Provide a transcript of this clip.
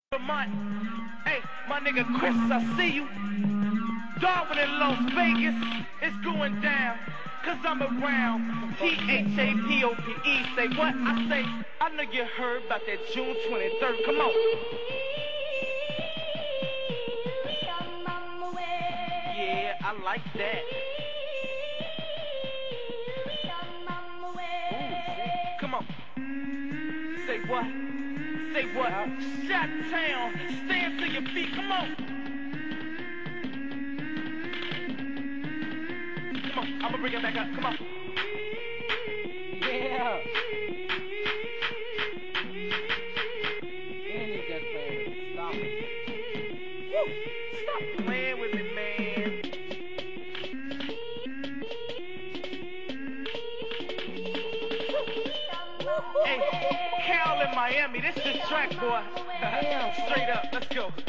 Vermont. Hey, my nigga Chris, I see you. Darwin in Las Vegas, it's going down. Cause I'm around. T-H-A-P-O-P-E. Say what? I say, I know you heard about that June 23rd. Come on. Yeah, I like that. Ooh, come on. Say what? Say what? Shot town. Stand to your feet. Come on. Come on. I'ma bring it back up. Come on. Yeah. And he just playing. Stop it. Woo. Stop playing with me, man. Hey, Cal in Miami. This is the track, boy. Straight up. Let's go.